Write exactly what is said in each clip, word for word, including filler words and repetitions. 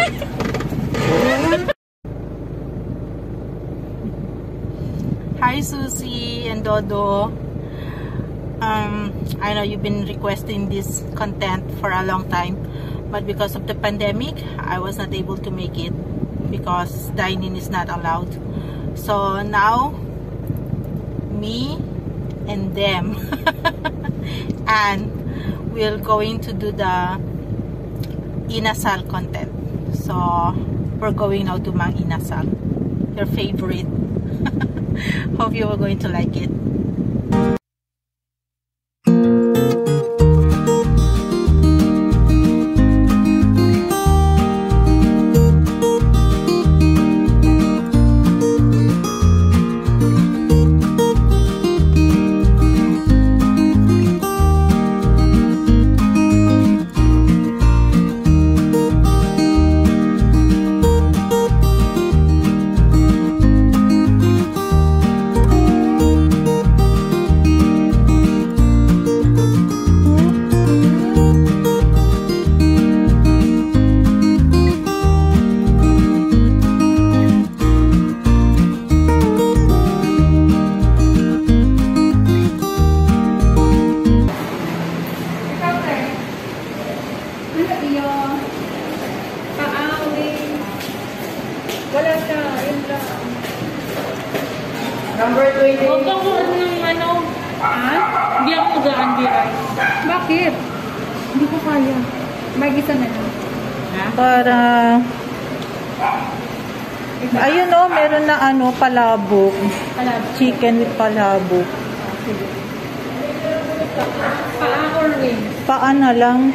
Hi Susie and Dodo. Um, I know you've been requesting this content for a long time, but because of the pandemic, I was not able to make it because dining is not allowed. So now, me and them and we're going to do the inasal content. So we're going now to Mang Inasal, your favorite. Hope you are going to like it. Wala siya, yun lang. Number twenty. Huwag ako ng ano, ha? Hindi ako magaan biray. Bakit? Hindi ko kaya. Mag-isa na lang. Ha? Para... Ayun o, oh, meron na ano, palabok. Palabok. Chicken with palabok. Sige. Paa or wings? Paa na lang.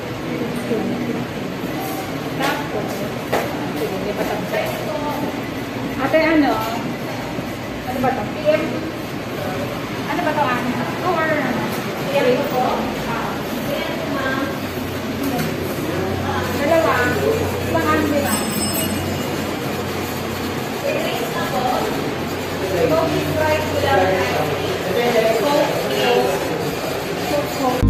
Tapos. Sige, hindi pa tapos. Ate, ano? Ano ba ito? P M? Ano ba ito? Ano? Or ano? P M po? Yes, ma'am. Dalawa. Isang ano nila? Erase na po. Coke is right without ice. Coke is... Coke, Coke.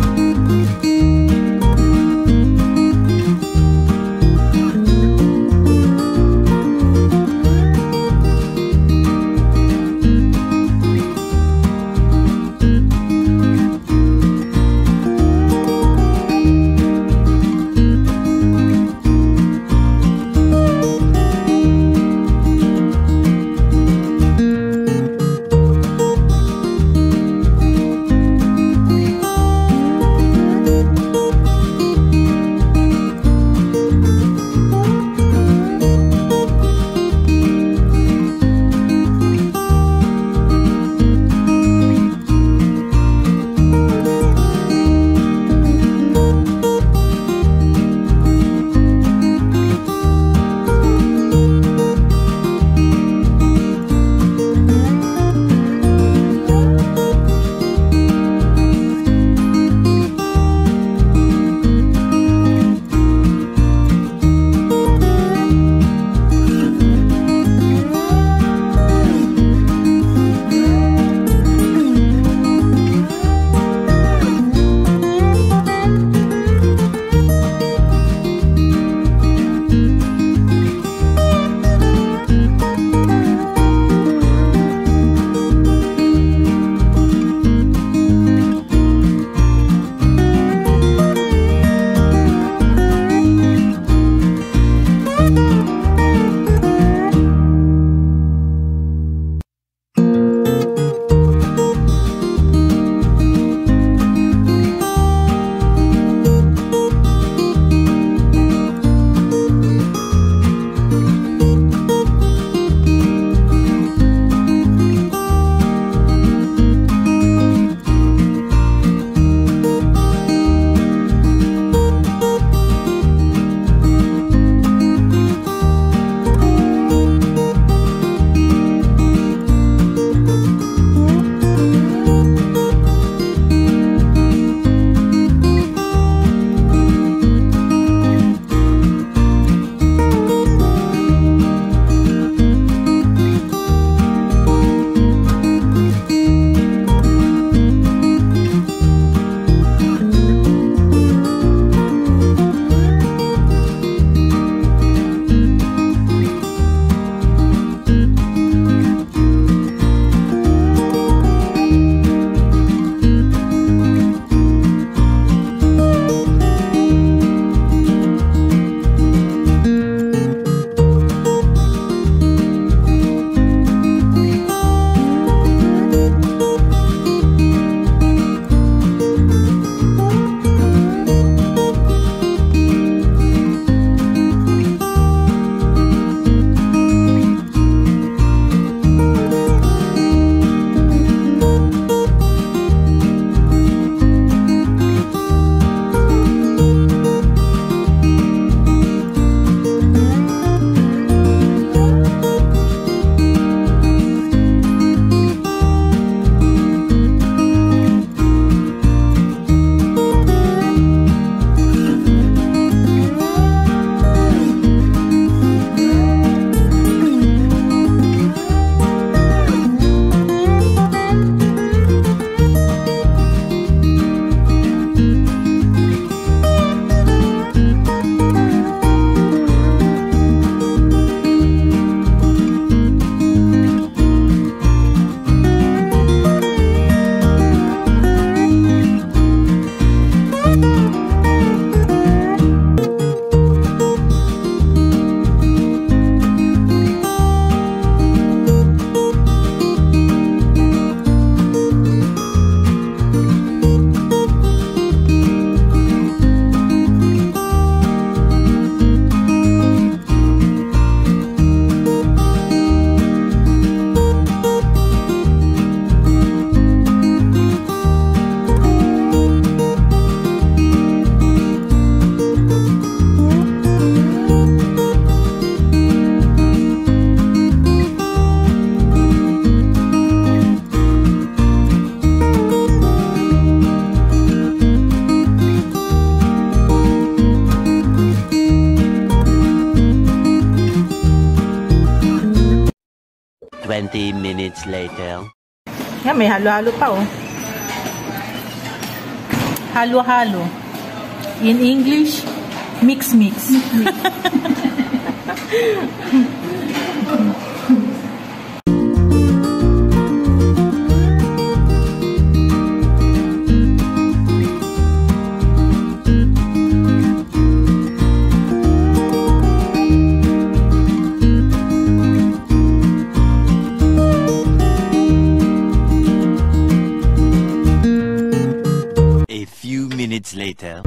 twenty minutes later. Yan, may halo-halo pa oh. Halo-halo. In English, mix-mix. Minutes later.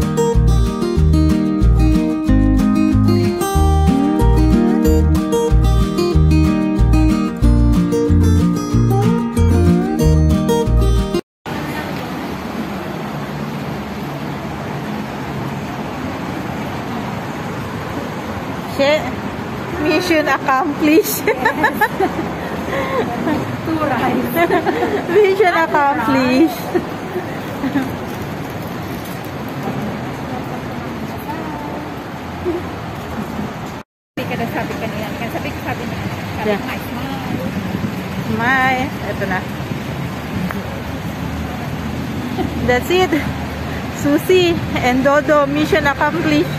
Mission accomplished. Two rides. Mission accomplished. Sabi kanina, sabi ko sabi niya, sabi yeah. Nice, smile. Smile. Ito na. That's it. Susie and Dodo, mission accomplished.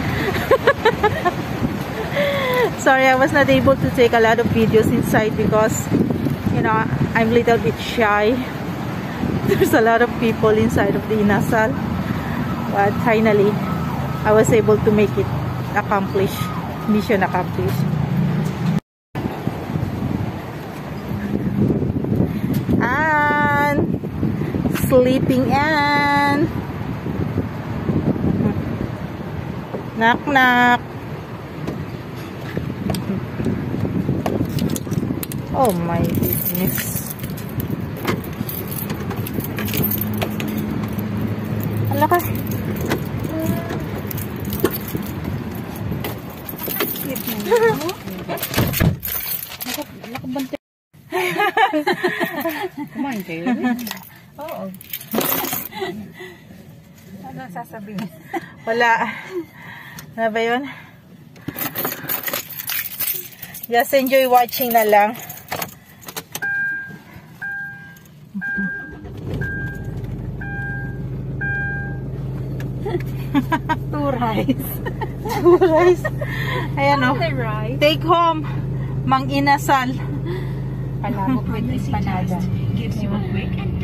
Sorry, I was not able to take a lot of videos inside because, you know, I'm a little bit shy. There's a lot of people inside of the inasal. But finally, I was able to make it accomplished. Mission accomplished. And sleeping and knock knock. Oh my goodness. Ala ka. Nakabante. Kumain kayo? Oo. Ano sasabihin? Wala. Ano ba yun? Just enjoy watching na lang. Two rice. Two rice. Ayan o. Rice. Take home. Mang inasal. Palabok with empanada. Gives you a quick and